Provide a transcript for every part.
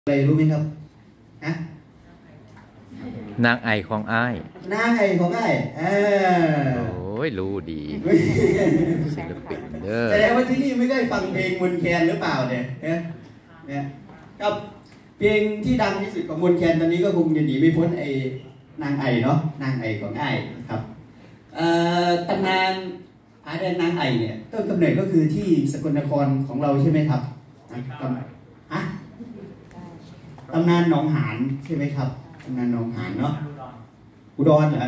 อะไรรู้ไหมครับฮะนางไอของอ้ายนางไอของอ้ายโอ้ยรู้ดีศิลปินเด้อแสดงว่าที่นี่ไม่ได้ฟังเพลงมนแคนหรือเปล่าเนี่ยครับเพลงที่ดังที่สุดของมนแคนตอนนี้ก็คงจะหนีไม่พ้นไอ้นางไอเนาะนางไอของอ้ายครับตำนานผาแดงนางไอเนี่ยต้นกำเนิดก็คือที่สกลนครของเราใช่ไหมครับฮะตำนานหนองหานใช่ไหมครับตำนานหนองหานเนาะอุดรเหรอ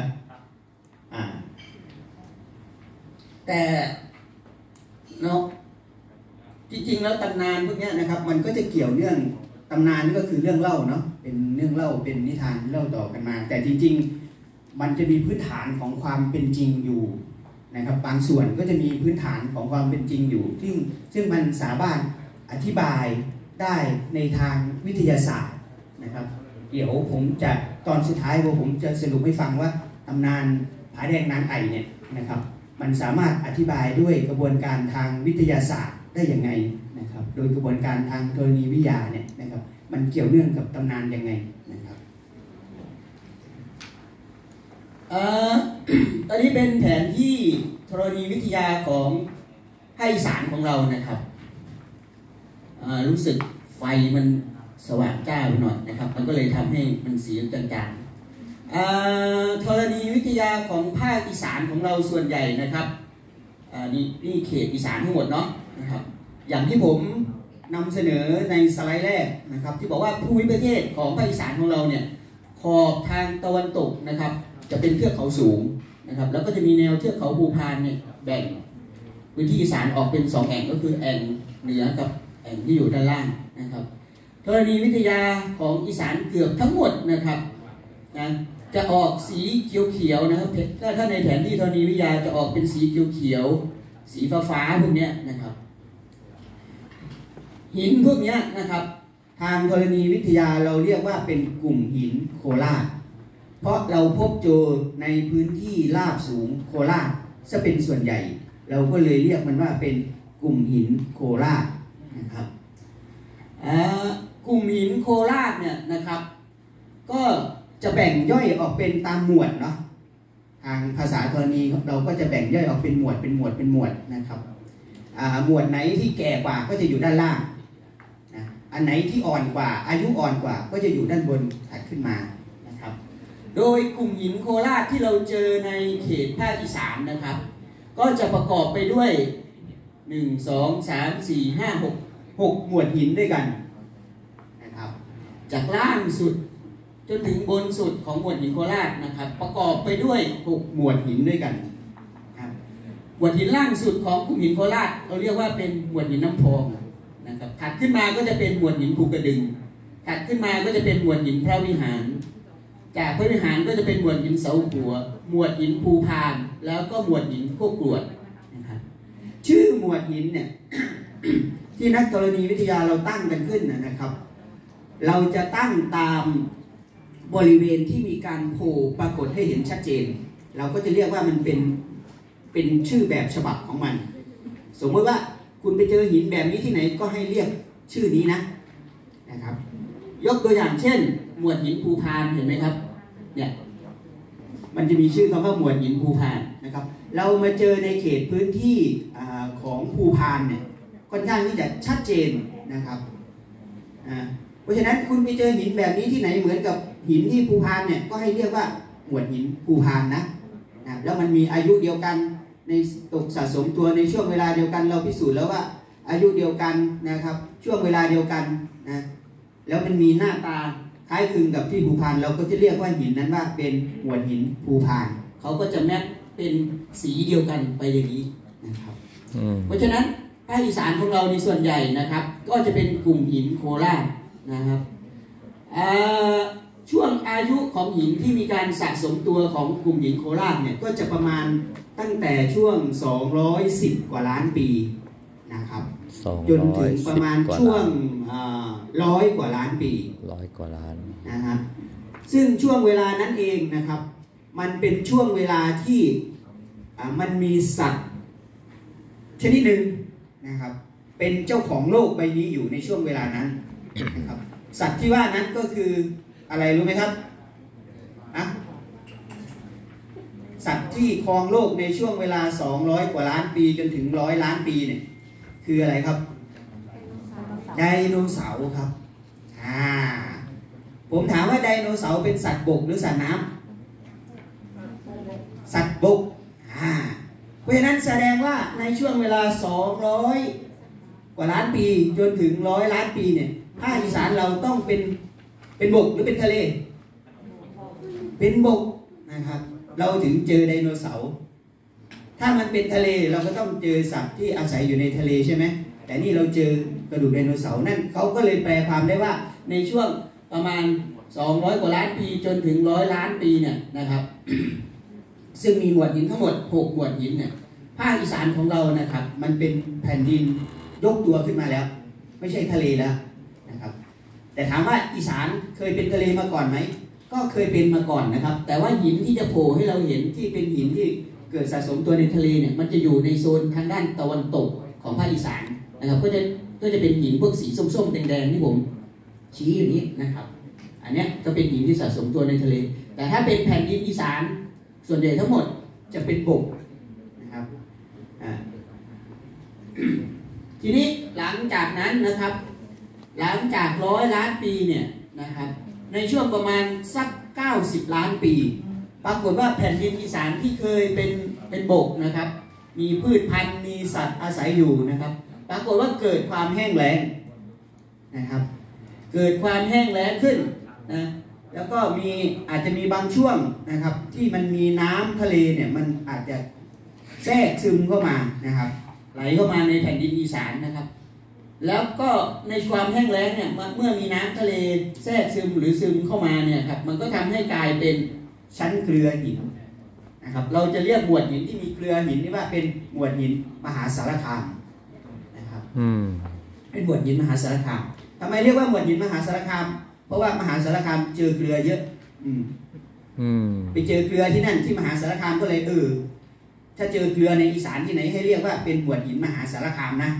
แต่เนาะจริงๆแล้วตำนานพวกนี้นะครับมันก็จะเกี่ยวเนื่องตำนานนี่ก็คือเรื่องเล่าเนาะเป็นเรื่องเล่าเป็นนิทานเล่าต่อกันมาแต่จริงๆมันจะมีพื้นฐานของความเป็นจริงอยู่นะครับบางส่วนก็จะมีพื้นฐานของความเป็นจริงอยู่ซึ่งมันสามารถอธิบายได้ในทางวิทยาศาสตร์นะครับเดี๋ยวผมจะตอนสุดท้ายผมจะสรุปให้ฟังว่าตำนานผาแดงนางไอเนี่ยนะครับมันสามารถอธิบายด้วยกระบวนการทางวิทยาศาสตร์ได้ยังไงนะครับโดยกระบวนการทางธรณีวิทยาเนี่ยนะครับมันเกี่ยวเนื่องกับตำนานยังไงนะครับตอนนี้เป็นแผนที่ธรณีวิทยาของภาคอีสานของเรานะครับรู้สึกไฟมันสว่างจ้าไปหน่อยนะครับมันก็เลยทำให้มันสีจางๆธรณีวิทยาของภาคอีสานของเราส่วนใหญ่นะครับนี่เขตอีสานทั้งหมดเนาะนะครับอย่างที่ผมนำเสนอในสไลด์แรกนะครับที่บอกว่าภูมิประเทศของภาคอีสานของเราเนี่ยขอบทางตะวันตกนะครับจะเป็นเทือกเขาสูงนะครับแล้วก็จะมีแนวเทือกเขาภูพานเนี่ยแบ่งพื้นที่อีสานออกเป็น2แอ่งก็คือแอ่งเหนือกับแอ่งที่อยู่ด้านล่างนะครับธรณีวิทยาของอีสานเกือบทั้งหมดนะครับนะจะออกสีเขียวๆนะครับถ้าในแผนที่ธรณีวิทยาจะออกเป็นสีเขียวๆสีฟ้าๆพวกนี้นะครับหินพวกนี้นะครับทางธรณีวิทยาเราเรียกว่าเป็นกลุ่มหินโคราชเพราะเราพบเจอในพื้นที่ราบสูงโคราชจะเป็นส่วนใหญ่เราก็เลยเรียกมันว่าเป็นกลุ่มหินโคราชนะครับกลุ่มหินโคราชเนี่ยนะครับก็จะแบ่งย่อยออกเป็นตามหมวดเนาะทางภาษาธรณีเราก็จะแบ่งย่อยออกเป็นหมวดนะครับหมวดไหนที่แก่กว่าก็จะอยู่ด้านล่างนะอันไหนที่อ่อนกว่าอายุอ่อนกว่าก็จะอยู่ด้านบนถัดขึ้นมานะครับโดยกลุ่มหินโคราชที่เราเจอในเขตภาคอีสานนะครับก็จะประกอบไปด้วย1 2 3 4 5 6หมวดหินด้วยกันนะครับจากล่างสุดจนถึงบนสุดของหมวดหินโคราชนะครับประกอบไปด้วย6หมวดหินด้วยกันครับหมวดหินล่างสุดของกลุ่มหินโคราชเราเรียกว่าเป็นหมวดหินน้ำพองนะครับถัดขึ้นมาก็จะเป็นหมวดหินภูกระดึงถัดขึ้นมาก็จะเป็นหมวดหินพระวิหารจากพระวิหารก็จะเป็นหมวดหินเสาหัวหมวดหินภูพานแล้วก็หมวดหินโคกรวดนะครับชื่อหมวดหินเนี่ย ที่นักธรณีวิทยาเราตั้งกันขึ้นนะครับเราจะตั้งตามบริเวณที่มีการโผล่ปรากฏให้เห็นชัดเจนเราก็จะเรียกว่ามันเป็นชื่อแบบฉบับของมันสมมติว่าคุณไปเจอหินแบบนี้ที่ไหนก็ให้เรียกชื่อนี้นะครับยกตัวอย่างเช่นหมวดหินภูพานเห็นไหมครับเนี่ยมันจะมีชื่อคำว่าหมวดหินภูพานนะครับเรามาเจอในเขตพื้นที่ของภูพานเนี่ยค่อนข้างที่จะชัดเจนนะครับเพราะฉะนั้นคุณไปเจอหินแบบนี้ที่ไหนเหมือนกับหินที่ภูพานเนี่ยก็ให้เรียกว่าหมวดหินภูพานนะแล้วมันมีอายุเดียวกันในตกสะสมตัวในช่วงเวลาเดียวกันเราพิสูจน์แล้วว่าอายุเดียวกันนะครับช่วงเวลาเดียวกันนะแล้วมันมีหน้าตาคล้ายคลึงกับที่ภูพานเราก็จะเรียกว่าหินนั้นว่าเป็นหมวดหินภูพานเขาก็จะแมทเป็นสีเดียวกันไปอย่างนี้นะครับเพราะฉะนั้นภาคอีสานของเราในส่วนใหญ่นะครับก็จะเป็นกลุ่มหินโคราชนะครับช่วงอายุของหินที่มีการสะสมตัวของกลุ่มหินโคราชเนี่ยก็จะประมาณตั้งแต่ช่วง210กว่าล้านปีนะครับจนถึงประมาณช่วง100กว่าล้านปี 100 กว่าล้านนะครับซึ่งช่วงเวลานั้นเองนะครับมันเป็นช่วงเวลาที่มันมีสัตว์ชนิดหนึ่งนะครับเป็นเจ้าของโลกใบนี้อยู่ในช่วงเวลานั้นนะครับสัตว์ที่ว่านั้นก็คืออะไรรู้ไหมครับอะสัตว์ที่ครองโลกในช่วงเวลา200 กว่าล้านปีจนถึง100 ล้านปีเนี่ยคืออะไรครับไดโนเสาร์ครับผมถามว่าไดโนเสาร์เป็นสัตว์บกหรือสัตว์น้ำสัตว์บกเพราะฉะนั้นแสดงว่าในช่วงเวลา200 กว่าล้านปีจนถึง100 ล้านปีเนี่ยภาคอีสานเราต้องเป็นบกหรือเป็นทะเลเป็นบกนะครับเราถึงเจอไดโนเสาร์ถ้ามันเป็นทะเลเราก็ต้องเจอสัตว์ที่อาศัยอยู่ในทะเลใช่ไหมแต่นี่เราเจอกระดูกไดโนเสาร์นั่นเขาก็เลยแปลความได้ว่าในช่วงประมาณ200 กว่าล้านปีจนถึง100 ล้านปีเนี่ยนะครับ ซึ่งมีหมวดหินทั้งหมด6 หมวดหินเนี่ยภาคอีสานของเรานะครับมันเป็นแผ่นดินยกตัวขึ้นมาแล้วไม่ใช่ทะเลแล้วนะครับแต่ถามว่าอีสานเคยเป็นทะเลมาก่อนไหมก็เคยเป็นมาก่อนนะครับแต่ว่าหินที่จะโผล่ให้เราเห็นที่เป็นหินที่เกิดสะสมตัวในทะเลเนี่ยมันจะอยู่ในโซนทางด้านตะวันตกของภาคอีสานนะครับก็จะเป็นหินพวกสีส้มๆแดงๆที่ผมชี้อยู่นี้นะครับอันนี้ก็เป็นหินที่สะสมตัวในทะเลแต่ถ้าเป็นแผ่นดินอีสานส่วนใหญ่ทั้งหมดจะเป็นบกนะครับทีนี้หลังจากนั้นนะครับหลังจาก100 ล้านปีเนี่ยนะครับในช่วงประมาณสัก90 ล้านปีปรากฏว่าแผ่นดินอีสานที่เคยเป็นบกนะครับมีพืชพันธุ์มีสัตว์อาศัยอยู่นะครับปรากฏว่าเกิดความแห้งแล้งนะครับเกิดความแห้งแล้งขึ้นนะแล้วก็อาจจะมีบางช่วงนะครับที่มันมีน้ำทะเลเนี่ยมันอาจจะแทรกซึมเข้ามานะครับไหลเข้ามาในแผ่นดินอีสานนะครับแล้วก็ในความแห้งแล้งเนี่ยเมื่อมีน้ำทะเลแทรกซึมหรือซึมเข้ามาเนี่ยครับมันก็ทำให้กลายเป็นชั้นเกลือหินนะครับเราจะเรียกหมวดหินที่มีเกลือหินนี่ว่าเป็นหมวดหินมหาสารคามนะครับเป็นหมวดหินมหาสารคามทำไมเรียกว่าหมวดหินมหาสารคามเพราะว่ามหาสารคามเจอเกลือเยอะไปเจอเกลือที่นั่นที่มหาสารคามก็เลยถ้าเจอเกลือในอีสานที่ไหนให้เรียกว่าเป็นหมวดหินมหาสารคามนะ